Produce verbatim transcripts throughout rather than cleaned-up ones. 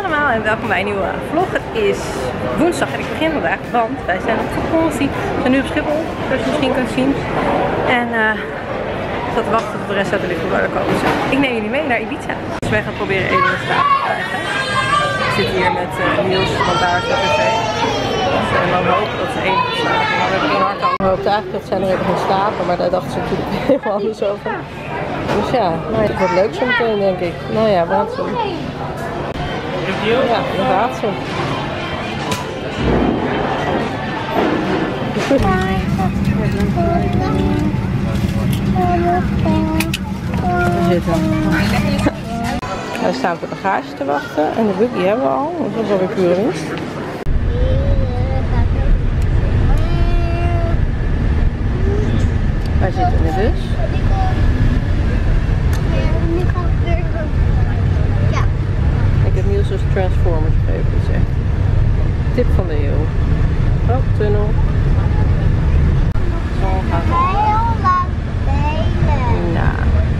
allemaal en welkom bij een nieuwe vlog. Het is woensdag en ik begin vandaag, want wij zijn op vakantie. We zijn nu op Schiphol, zoals je misschien kunt zien. En uh, ik zat te wachten tot de rest uit de licht wil komen. Dus ik neem jullie mee naar Ibiza. Dus wij gaan proberen even een slaap te krijgen. Ik zit hier met uh, Niels, want daar is de tv. En dan hopen dat ze enige slapen. Dan heb ik een hard aan. Ik hoopte eigenlijk dat zij nog even gaan slapen, maar daar dachten ze natuurlijk helemaal anders over. Dus ja, nou, het wordt leuk zo meteen denk ik. Nou ja, we gaan het zien. Ja, dat gaat zo. We zitten. Wij staan op de bagage te wachten en de buggy hebben we al. Dat was alweer pure winst. Wij zitten in de bus. Ik heb Niels dus Transformers gegeven, dat is echt tip van de eeuw. Oh, tunnel. Zon gaat op. Nou.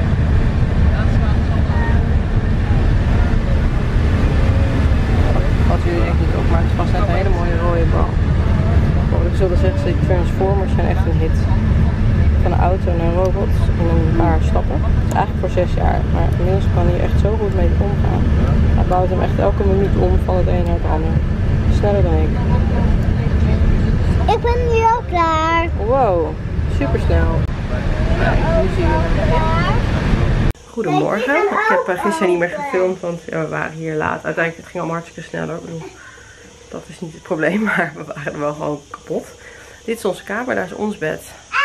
Wat jullie denk ik niet op, maar het is vast net een hele mooie rode bal. Wat ik zullen zeggen, die Transformers zijn echt een hit. Van een auto naar robots in een paar stappen. Het is eigenlijk voor zes jaar, maar Niels kan hier echt zo goed mee omgaan. Hij bouwt hem echt elke minuut om van het een naar het ander. Sneller dan ik. Ik ben nu al klaar. Wow, super snel. Nu zie je hem. Goedemorgen. Ik heb uh, gisteren niet meer gefilmd, want ja, we waren hier laat. Uiteindelijk het ging allemaal hartstikke snel hoor. Ik bedoel, dat is niet het probleem, maar we waren er wel gewoon kapot. Dit is onze kamer, daar is ons bed.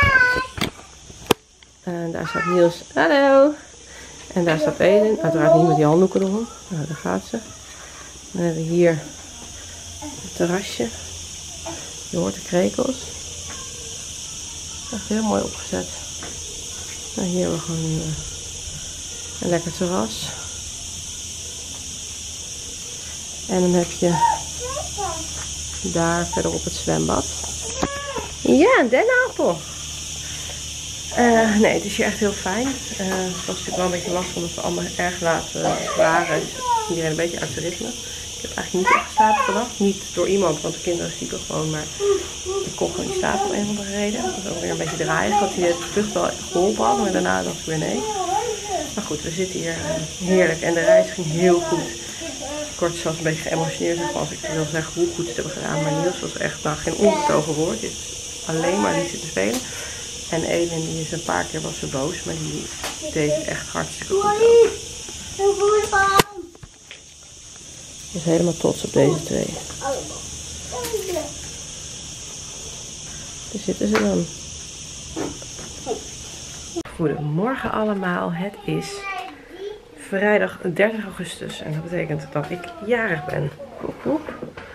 En daar staat Niels. Hallo. En daar staat Eden. Uiteraard niet met die handdoeken erom. Nou, daar gaat ze. Dan hebben we hier het terrasje. Je hoort de krekels. Echt heel mooi opgezet. Nou, hier hebben we gewoon een, een lekker terras. En dan heb je daar verderop het zwembad. Ja, een dennenappel. Uh, nee, het is hier echt heel fijn. Uh, het was natuurlijk wel een beetje lastig omdat we allemaal erg laat uh, waren. Dus iedereen een beetje uit de ritme. Ik heb eigenlijk niet echt geslapen vannacht. Niet door iemand, want de kinderen sliepen gewoon. Maar ik kon gewoon niet slapen om een of andere reden. Dat was ook weer een beetje draaien. Dat hij de vlucht wel geholpen had, maar daarna dacht ik weer nee. Maar goed, we zitten hier uh, heerlijk. En de reis ging heel goed. Ik word zelfs een beetje geëmotioneerd als ik wil zeggen hoe goed ze het hebben gedaan. Maar Niels was echt nou, geen ongetogen woord. Dit is alleen maar lief te spelen. En Eden die is een paar keer was ze boos, maar die deed het echt hartstikke goed. Ik is helemaal trots op deze twee. Daar zitten ze dan. Goedemorgen allemaal, het is vrijdag dertig augustus en dat betekent dat ik jarig ben. Koek, koek.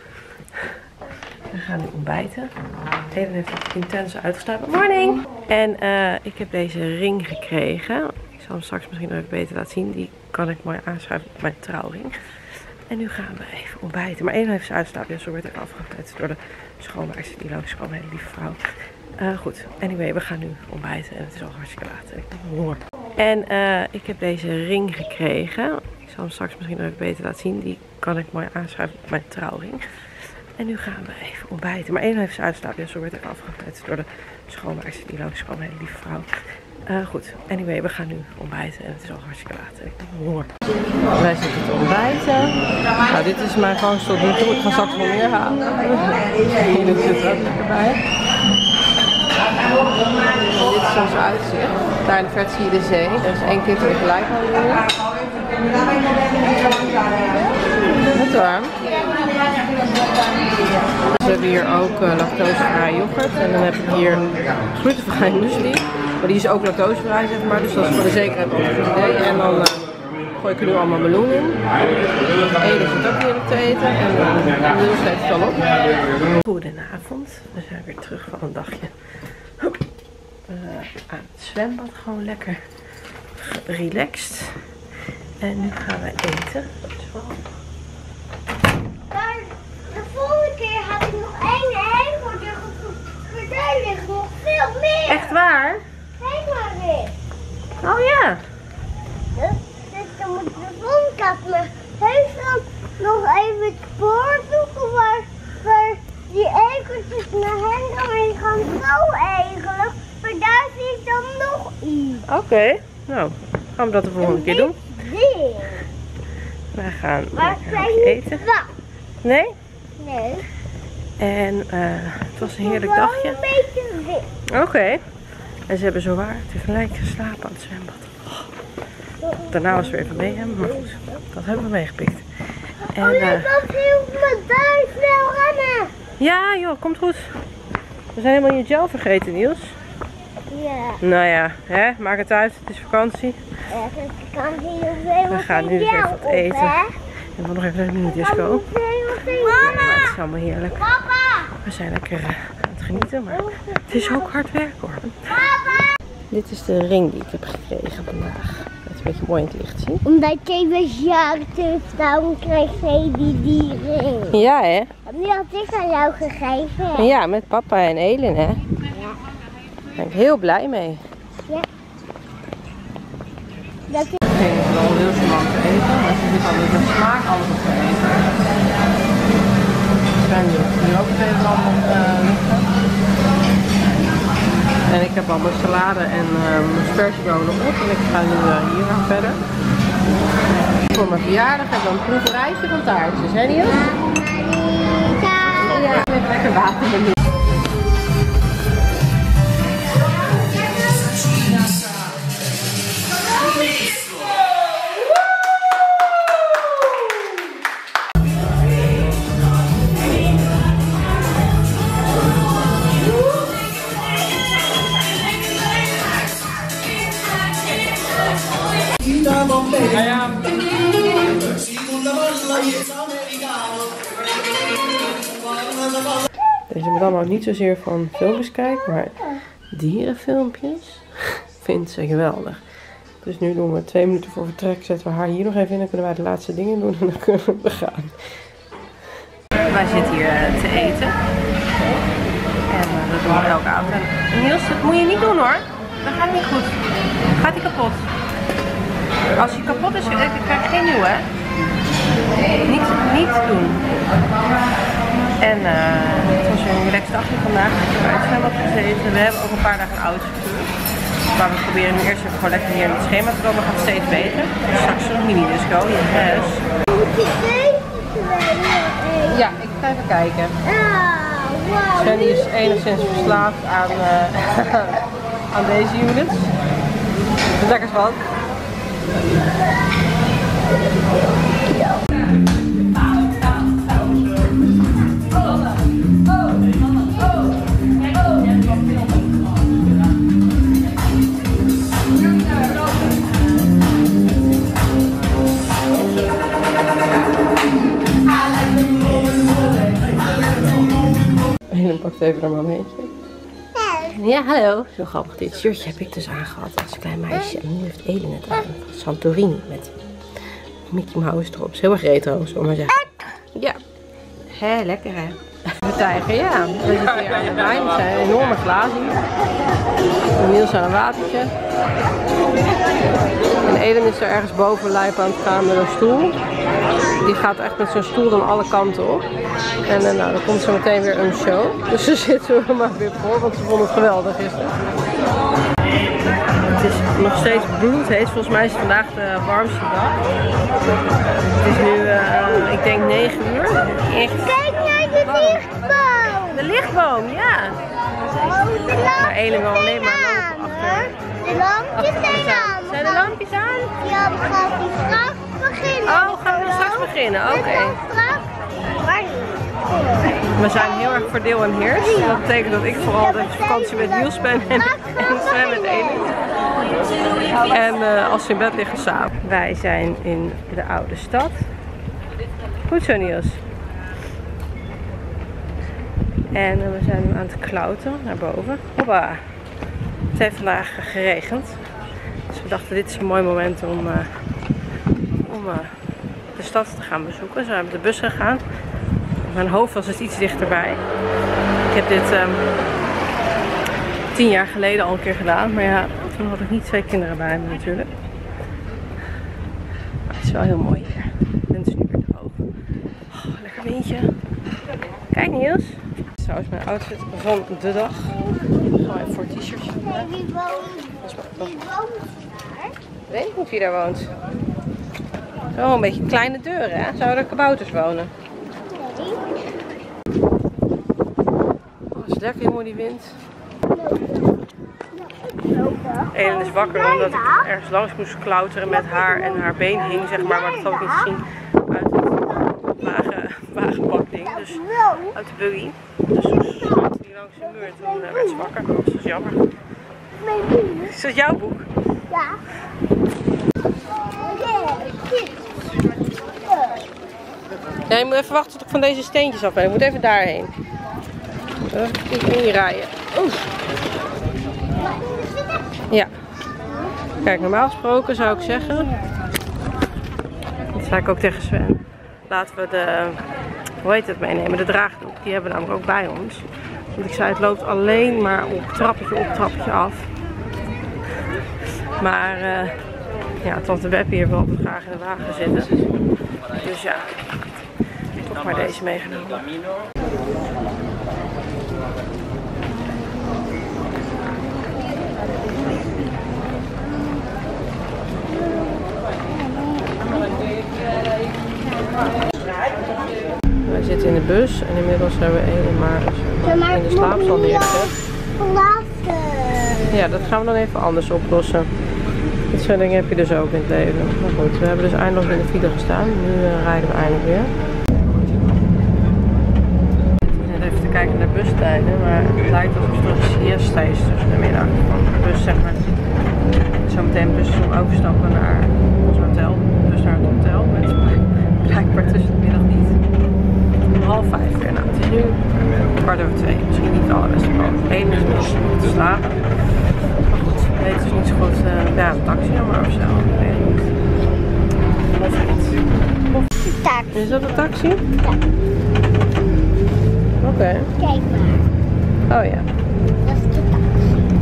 We gaan nu ontbijten. Eden heeft het intens uitgeslapen. Morning! En uh, ik heb deze ring gekregen. Ik zal hem straks misschien nog even beter laten zien. Die kan ik mooi aanschuiven op mijn trouwring. En nu gaan we even ontbijten. Maar Eden heeft ze uitgeslapen. Dus zo werd ik afgeplet door de schoonmaakster die langskwam. Een hele lieve vrouw. Uh, goed, anyway, we gaan nu ontbijten. En het is al hartstikke laat. En ik heb honger. En uh, ik heb deze ring gekregen. Ik zal hem straks misschien nog even beter laten zien. Die kan ik mooi aanschuiven op mijn trouwring. En nu gaan we even ontbijten. Maar Eden heeft ze uitgeslapen. Dus zo werd ik afgeplet door de schoonmaakster die langskwam. Een hele lieve vrouw. Uh, goed, anyway, we gaan nu ontbijten. En het is al hartstikke laat. En ik heb honger. Wij zitten te ontbijten. Nou, dit is mijn vangst tot nu toe. Ik ga straks nog meer halen. Hier zit er ook lekker bij. En dit is ons uitzicht. Daar in de verte zie je de zee. Er is één kind tegelijk aan de muur. Het warm. We hebben hier ook uh, lactosevrij yoghurt. En dan heb ik hier glutenvrij muesli. Maar die is ook lactosevrij, zeg maar. Dus dat is voor de zekerheid wel een goed idee. En dan uh, gooi ik er nu allemaal meloen in. Eden zit ook heerlijk te eten. En uh, Niels heeft het al op. Goedenavond. We zijn weer terug van een dagje. Uh, aan het zwembad. Gewoon lekker relaxed. En nu gaan we eten. Maar de volgende keer had ik nog één ei voor de gordijn ligt nog veel meer. Echt waar? Kijk maar weer. Oh ja. Dus, dus dan moet de volgende keer me heus dan nog het spoor zoeken waar, waar die egeltjes naar hen gaan. En die gaan zo eigenlijk. Maar daar zie ik dan nog iets. Oké, okay. Nou, gaan we dat de volgende keer doen. Ding. Wij gaan maar lekker eten. Wat? Nee? Nee. En uh, het was een heerlijk Gewoon dagje. Een beetje wit. Oké. Okay. En ze hebben zowaar tegelijk geslapen aan het zwembad. Oh. Daarna was we even mee hebben, maar goed, dat hebben we meegepikt. En, oh, uh, dat heel me daar snel rennen. Ja joh, komt goed. We zijn helemaal je gel vergeten, Niels. Ja. Nou ja, hè, maak het uit, het is vakantie. Ja, kan heel we gaan nu dus even wat eten. Hè? En we nog even naar de mini-disco. Mama! Ja, het is allemaal heerlijk. Papa! We zijn lekker uh, aan het genieten, maar het is ook hard werk hoor. Papa! Dit is de ring die ik heb gekregen vandaag. Dat is een beetje mooi in het licht zien. Omdat jij was jarig, dus daarom kreeg jij die, die ring. Ja hè? Die had ik aan jou gegeven. Ja, met papa en Elin hè? Ja. Daar ben ik heel blij mee. Ja. Dat is... Ik ging het wel heel smak te eten, maar ze zit altijd met smaak alles op te eten. Sven doet hier ook het een en ander uh, liggen. En ik heb al mijn salade en um, spersiebonen op en ik ga nu uh, hier gaan verder. Voor mijn verjaardag heb ik dan een proeverijtje van taartjes, hè Niels? Ja. Ja, met lekker water erin. Deze madame houdt niet zozeer van filmpjes kijken, maar dierenfilmpjes vindt ze geweldig. Dus nu doen we twee minuten voor vertrek, zetten we haar hier nog even in, dan kunnen wij de laatste dingen doen en dan kunnen we gaan. Wij zitten hier te eten. En uh, dat doen we elke avond. En Niels, dat moet je niet doen hoor. Dat gaat niet goed. Gaat hij kapot? Als hij kapot is, dan krijg je geen nieuwe hè. Niet, niet doen. En uh, het was weer een relaxed dagje vandaag. We hebben uit zwembad gezeten. We hebben ook een paar dagen een autoscooter. Maar we proberen nu eerst even gewoon lekker hier in het schema te komen. Dat gaat steeds beter. Dus straks een mini-disco. Yes. Ja, ik ga even kijken. Sandy is enigszins verslaafd aan, uh, aan deze units. Dus lekker schat. Helen pakt even haar momentje. Ja, hallo. Zo grappig. Dit shirtje heb ik dus aangehad als klein meisje. En nu heeft Elin het aan. Santorini met Mickey Mouse erop. Is heel erg retro, zullen we maar zeggen. Ja. Hé, lekker hè. De tijger, ja. We zitten hier aan de wijn. Het zijn enorme glazen. Niels aan een watertje. En Elin is er ergens boven lijp aan het gaan met een stoel. Die gaat echt met zo'n stoel dan alle kanten op. En uh, nou, dan komt zo meteen weer een show. Dus daar zitten we maar weer voor, want ze vonden het geweldig gisteren. Het is nog steeds bloedheet. Volgens mij is het vandaag de warmste dag. Het is nu, uh, ik denk negen uur. Echt... Kijk naar de lichtboom. De lichtboom, ja. Oh, de lampjes maar Elin wil alleen maar lopen achter. De lampjes zijn aan. Zijn de lampjes aan? Ja, we gaan die straks beginnen. Oh, gaan we straks beginnen? Oké. Okay. We zijn heel erg voor deel en heers. Dat betekent dat ik vooral de vakantie met Niels ben en, en Sven met Elin. En uh, als ze in bed liggen samen. Wij zijn in de oude stad. Goed zo Niels. En uh, we zijn nu aan het klauteren naar boven. Hoppa. Het heeft vandaag geregend. Dus we dachten dit is een mooi moment om, uh, om uh, de stad te gaan bezoeken. Dus we zijn met de bus gegaan. Mijn hoofd was dus iets dichterbij. Ik heb dit um, tien jaar geleden al een keer gedaan. Maar ja, toen had ik niet twee kinderen bij me natuurlijk. Maar het is wel heel mooi hier. En het is nu weer droog. Oh, lekker windje. Kijk Niels. Dit is trouwens mijn outfit van de dag. Gewoon even voor het t-shirtje. Wie woont, wie woont daar? Weet ik niet wie daar woont. Zo, een beetje kleine deuren, hè? Zouden er kabouters wonen? Nee. Oh, het is lekker jongen, die wind. Elen is wakker omdat ik ergens langs moest klauteren met haar en haar been hing, zeg maar. Maar dat had ik niet gezien uit het wagen, wagenbakding. Dus uit de buggy. Dus toen stond die langs de muur en toen werd ze wakker. Dat is jammer. Is dat jouw boek? Ja. Ja, je moet even wachten tot ik van deze steentjes af ben. Ik moet even daarheen. Even in je rijden. Oeh. Ja. Kijk, normaal gesproken zou ik zeggen. Dat zei ik ook tegen Sven. Laten we de, hoe heet het, meenemen? De draagdoek. Die hebben we namelijk ook bij ons. Want ik zei, het loopt alleen maar op trappetje op trappetje af. Maar uh, ja, tante Beppie heeft wel altijd graag in de wagen zitten. Dus ja, toch maar deze meegenomen. Wij zitten in de bus en inmiddels hebben we Elen maar in de slaapstal neergezet. Ja, dat gaan we dan even anders oplossen. Dit soort dingen heb je dus ook in het leven. Maar goed, we hebben dus eindelijk in de file gestaan. Nu uh, rijden we eindelijk weer. Net even te kijken naar de bustijden, maar het lijkt alsof er een siesta is tussen de middag. Want de bus zeg maar zometeen de bus is om overstappen naar ons hotel. Dus naar het hotel. Maar het is blijkbaar tussen de middag niet. Om half vijf weer. Nou, het is nu kwart over twee. Misschien niet het allerbeste plan. Eén is nog te slapen. Maar goed, ik weet dus niet zo goed. Uh, ja, een taxi dan maar of zo. Ik weet het niet. Of niet. Of... Taxi. Is dat een taxi? Ja. Oké. Okay. Kijk maar. Oh ja. Dat is de taxi.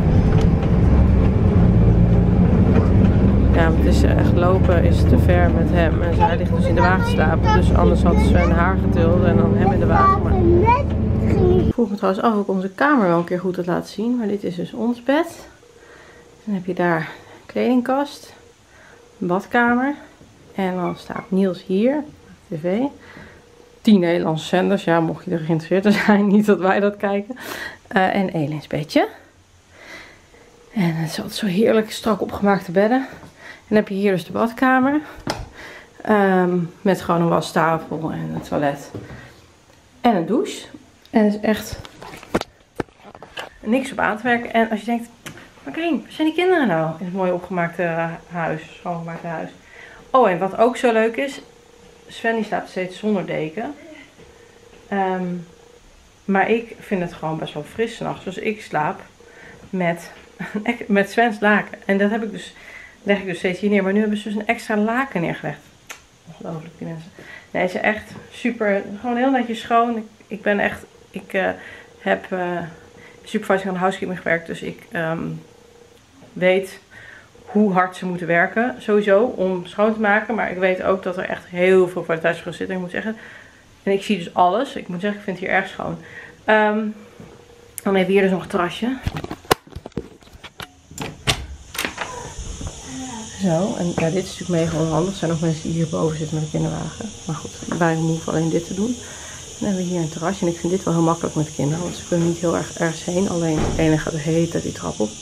Ja, het is echt lopen is te ver met hem. En zij ligt dus in de wagen te slapen. Dus anders had Sven haar getild en dan hem in de wagen. Maar... Ik vroeg me trouwens af of ik onze kamer wel een keer goed had laten zien. Maar dit is dus ons bed. Dan heb je daar een kledingkast. Een badkamer. En dan staat Niels hier. tv. tien Nederlandse zenders. Ja, mocht je er geïnteresseerd in zijn. Niet dat wij dat kijken. Uh, en Elens bedje. En het is altijd zo heerlijk strak opgemaakte bedden. En dan heb je hier dus de badkamer. Um, met gewoon een wastafel en een toilet. En een douche. En het is echt niks op aan te werken. En als je denkt, Marijn, waar zijn die kinderen nou? In het mooie opgemaakte huis. Schoongemaakte huis. Oh, en wat ook zo leuk is. Sven die slaapt steeds zonder deken. Um, maar ik vind het gewoon best wel fris 's nachts. Dus ik slaap met, met Sven's laken. En dat heb ik dus, leg ik dus steeds hier neer. Maar nu hebben ze dus een extra laken neergelegd. Ongelooflijk die mensen. Nee, ze is echt super. Gewoon heel netjes schoon. Ik, ik ben echt. Ik uh, heb uh, supervising aan housekeeping gewerkt. Dus ik um, weet hoe hard ze moeten werken. Sowieso om schoon te maken. Maar ik weet ook dat er echt heel veel kwaliteitsverschil zit. En ik moet zeggen. En ik zie dus alles. Ik moet zeggen, ik vind het hier erg schoon. Um, dan hebben we hier dus nog een terrasje. Zo, en ja, dit is natuurlijk mega onhandig. Er zijn nog mensen die hierboven zitten met een kinderwagen. Maar goed, wij hoeven alleen dit te doen. Dan hebben we hier een terrasje. En ik vind dit wel heel makkelijk met de kinderen. Want ze kunnen niet heel erg ergens heen. Alleen de ene gaat de hele tijd die trap op.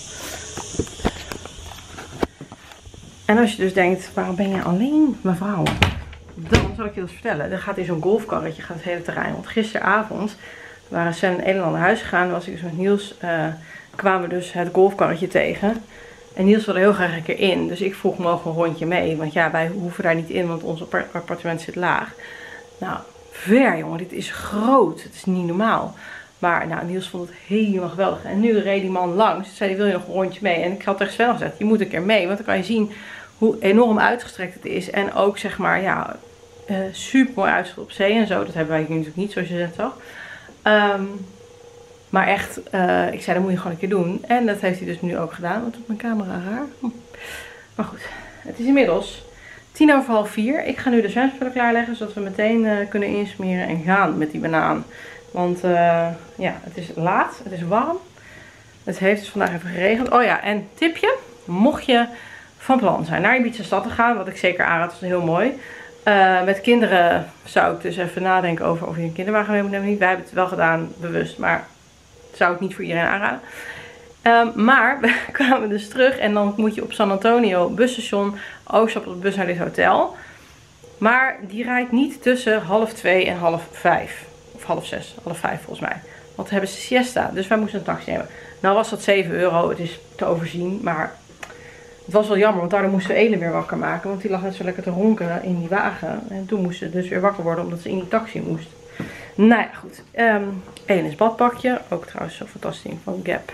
En als je dus denkt, waarom ben je alleen, mevrouw? Dan zal ik je dat vertellen. Er gaat hier zo'n golfkarretje, gaat het hele terrein. Want gisteravond waren Sven en Elen naar huis gegaan. Was ik dus met Niels, uh, kwamen we dus het golfkarretje tegen. En Niels wilde heel graag een keer in. Dus ik vroeg mogen een rondje mee. Want ja, wij hoeven daar niet in, want ons appartement zit laag. Nou, ver jongen, dit is groot. Het is niet normaal. Maar nou, Niels vond het helemaal geweldig. En nu reed die man langs. Zei hij, wil je nog een rondje mee? En ik had tegen Sven gezegd, je moet een keer mee. Want dan kan je zien hoe enorm uitgestrekt het is. En ook zeg maar, ja, uh, super mooi uitzicht op zee en zo. Dat hebben wij nu natuurlijk niet, zoals je net zag. Um, maar echt, uh, ik zei, dat moet je gewoon een keer doen. En dat heeft hij dus nu ook gedaan. Wat doet mijn camera raar? Hm. Maar goed, het is inmiddels tien over half vier. Ik ga nu de zwemspullen klaarleggen, zodat we meteen uh, kunnen insmeren en gaan met die banaan. Want uh, ja, het is laat, het is warm. Het heeft dus vandaag even geregend. Oh ja, en tipje. Mocht je van plan zijn naar Ibiza stad te gaan, wat ik zeker aanraad, is heel mooi. Uh, met kinderen zou ik dus even nadenken over of je een kinderwagen mee moet nemen of niet. Wij hebben het wel gedaan, bewust, maar zou ik niet voor iedereen aanraden. Um, maar we kwamen dus terug en dan moet je op San Antonio busstation overstappen op de bus naar dit hotel. Maar die rijdt niet tussen half twee en half vijf. Of half zes, half vijf volgens mij. Want we hebben ze siesta, dus wij moesten een taxi nemen. Nou was dat zeven euro, het is te overzien, maar het was wel jammer, want daardoor moesten we Elen weer wakker maken. Want die lag net zo lekker te ronken in die wagen. En toen moest ze dus weer wakker worden, omdat ze in die taxi moest. Nou ja, goed. Um, Elen's badpakje, ook trouwens zo fantastisch van Gap.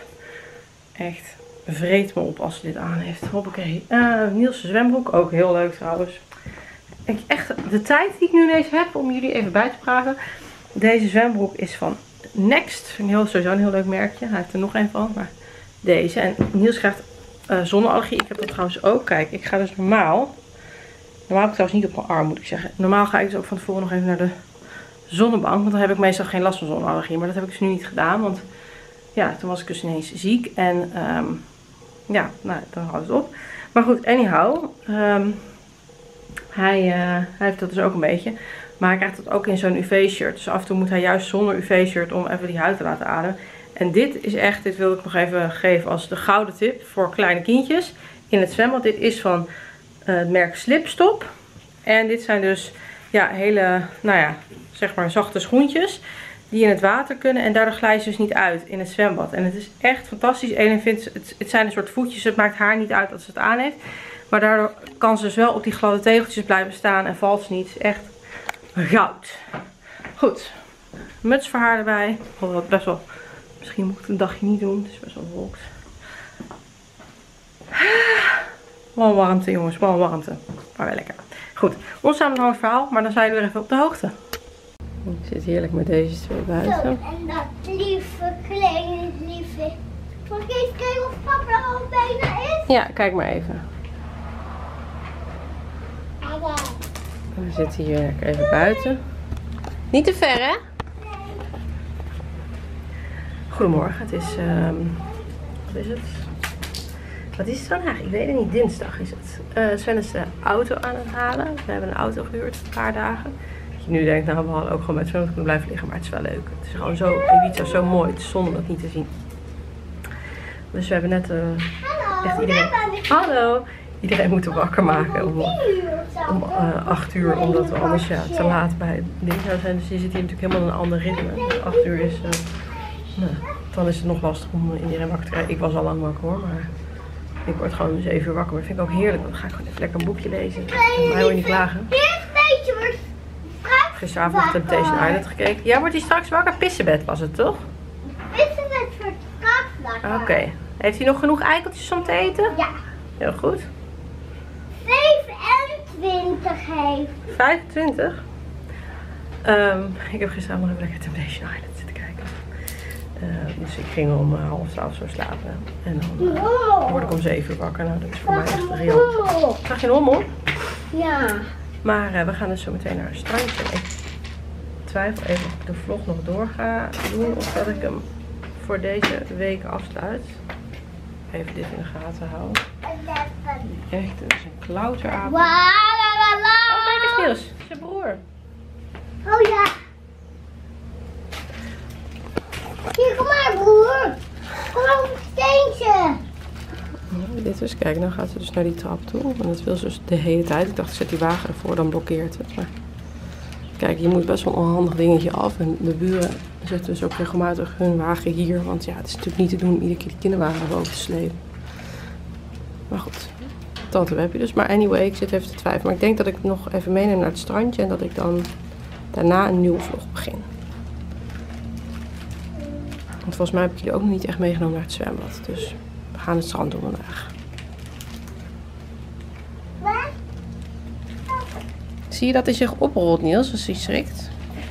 Echt, vreet me op als ze dit aan heeft. Hoppakee. Uh, Niels' zwembroek, ook heel leuk trouwens. Ik, echt, de tijd die ik nu ineens heb om jullie even bij te praten. Deze zwembroek is van Next. Vind ik heel, sowieso een heel leuk merkje. Hij heeft er nog een van, maar deze. En Niels krijgt uh, zonneallergie. Ik heb dat trouwens ook. Kijk, ik ga dus normaal. Normaal heb ik trouwens niet op mijn arm, moet ik zeggen. Normaal ga ik dus ook van tevoren nog even naar de zonnebank. Want dan heb ik meestal geen last van zonneallergie. Maar dat heb ik dus nu niet gedaan. Want ja, toen was ik dus ineens ziek. En um, ja, nou, dan houdt het op. Maar goed, anyhow. Um, hij, uh, hij heeft dat dus ook een beetje. Maar hij krijgt dat ook in zo'n U V-shirt. Dus af en toe moet hij juist zonder U V-shirt om even die huid te laten ademen. En dit is echt, dit wil ik nog even geven als de gouden tip voor kleine kindjes in het zwembad. Dit is van uh, het merk Slipstop. En dit zijn dus ja, hele, nou ja, zeg maar zachte schoentjes die in het water kunnen. En daardoor glijden ze dus niet uit in het zwembad. En het is echt fantastisch. Elen vindt het, het zijn een soort voetjes. Het maakt haar niet uit als ze het aan heeft. Maar daardoor kan ze dus wel op die gladde tegeltjes blijven staan en valt ze niet. Het is echt goud. Goed. Muts voor haar erbij. Oh, best wel. Misschien moet ik het een dagje niet doen. Het is best wel bewolkt. Wel warmte jongens. Wel warmte. Maar wel lekker. Goed. Ons samenhangend verhaal. Maar dan zijn we weer even op de hoogte. Ik zit heerlijk met deze twee buiten. Zo, en dat lieve, kleine, lieve. Mag ik even kijken of papa er al bijna is? Ja, kijk maar even. We zitten hier lekker even buiten. Niet te ver, hè? Goedemorgen, het is, um, wat is het? Wat is het vandaag? Ik weet het niet, dinsdag is het. Uh, Sven is de auto aan het halen. We hebben een auto gehuurd voor een paar dagen. Dat je nu denkt, nou we hadden ook gewoon met Sven kunnen blijven liggen, maar het is wel leuk. Het is gewoon zo, Ibiza zo mooi, het is zonde om dat niet te zien. Dus we hebben net uh, Hallo, echt iedereen, hallo, iedereen moeten wakker maken om, om uh, acht uur, omdat we anders ja, te laat bij het ding zouden zijn. Dus je zit hier natuurlijk helemaal in een ander ritme. acht uur is, uh, nou, dan is het nog lastig om iedereen wakker te krijgen. Ik was al lang wakker hoor, maar ik word gewoon zeven uur wakker. Maar dat vind ik ook heerlijk, dan ga ik gewoon even lekker een boekje lezen. Mij hoor je niet klagen. Gisteravond Temptation Island gekeken. Ja, wordt hij straks wakker? Pissebed was het toch? Pissebed voor het straks. Oké. Okay. Heeft hij nog genoeg eikeltjes om te eten? Ja. Heel goed. vijfentwintig heeft. vijfentwintig? Um, ik heb gisteravond nog even lekker Temptation Island zitten kijken. Uh, dus ik ging om uh, half twaalf zo slapen. En dan uh, word ik om zeven uur wakker. Nou, dat is voor mij echt reëel. Zag je een hommel? Ja. Maar uh, we gaan dus zo meteen naar een strandje. Ik twijfel even of ik de vlog nog door ga doen. Of dat ik hem voor deze week afsluit. Even dit in de gaten houden. Echt, het is een klauteravond. Oh, kijk eens Niels. Dat is je broer. Oh ja. Hier, kom maar broer. Kom maar op het steentje. Ja, dit is, kijk, dan gaat ze dus naar die trap toe. En dat wil ze dus de hele tijd. Ik dacht, ik zet die wagen ervoor, dan blokkeert het. Maar kijk, je moet best wel een onhandig dingetje af. En de buren zetten dus ook regelmatig hun wagen hier. Want ja, het is natuurlijk niet te doen om iedere keer die kinderwagen boven te slepen. Maar goed, tante heb je dus. Maar anyway, ik zit even te twijfelen. Maar ik denk dat ik nog even meeneem naar het strandje. En dat ik dan daarna een nieuwe vlog begin. Want volgens mij heb ik jullie ook nog niet echt meegenomen naar het zwembad. Dus we gaan het strand doen vandaag. Zie je dat hij zich oprolt, Niels, als hij schrikt?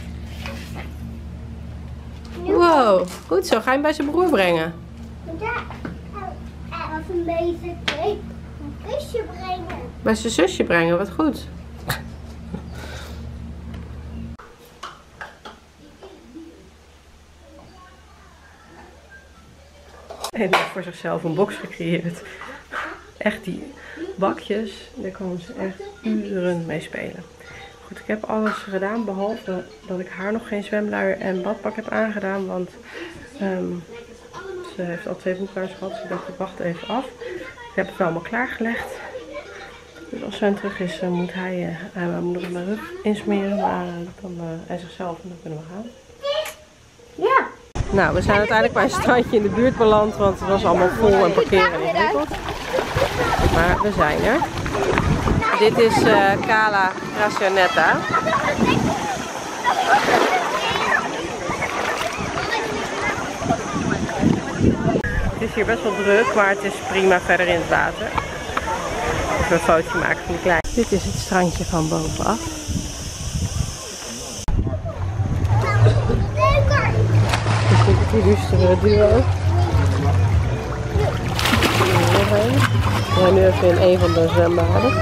Wow, goed zo. Ga je hem bij zijn broer brengen? Ja, hij was een beetje klein. kusje brengen. Bij zijn zusje brengen, wat goed. En heeft voor zichzelf een box gecreëerd. Echt die bakjes, daar kan ze echt uren mee spelen. Goed, ik heb alles gedaan behalve dat ik haar nog geen zwemluier en badpak heb aangedaan. Want um, ze heeft al twee broekluiers gehad, dus ik dacht ik wacht even af. Ik heb het wel allemaal klaargelegd. Dus als Sven terug is, uh, moet hij uh, uh, moet nog mijn rug insmeren. Maar uh, dan uh, hij zichzelf en dan kunnen we gaan. Ja. Nou, we zijn uiteindelijk bij een strandje in de buurt beland, want het was allemaal vol en parkeren ingewikkeld. Maar we zijn er. Dit is uh, Cala Racioneta. Het is hier best wel druk, maar het is prima verder in het water. Even een fotootje maken van de klein. Dit is het strandje van bovenaf. Dit is het illustere duo. We zijn nu even in een van de zwembaden.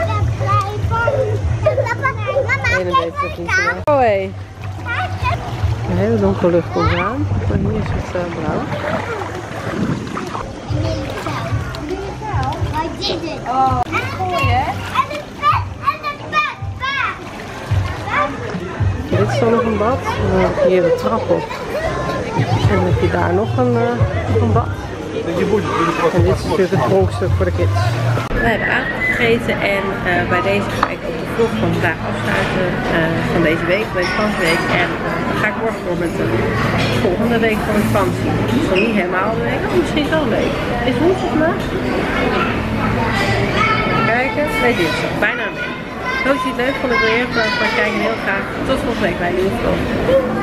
En dan heeft het niet gedaan. Oh hé. Een hele donkere lucht komt eraan. Maar hier is het uh, blauw. Oh, mooi hè? En het bed, en het bed, bed. Dit is dan nog een bad. Dan heb je hier de trap op. En dan heb je daar nog een, uh, nog een bad. En dit is natuurlijk het pronkstuk voor de kids. We hebben avond gegeten en uh, bij deze ga ik ook de vlog van vandaag afsluiten uh, van deze week, deze vakantie. En uh, dan ga ik morgen door met de volgende week van de vakantie. Dus nog niet helemaal de week, oh, misschien wel een week. Is het woensdag vandaag? Even kijken, nee dinsdag, bijna een week. Als je het leuk vond, ik wil je even voor het kijken heel graag. Tot volgende week bij een nieuwe vlog.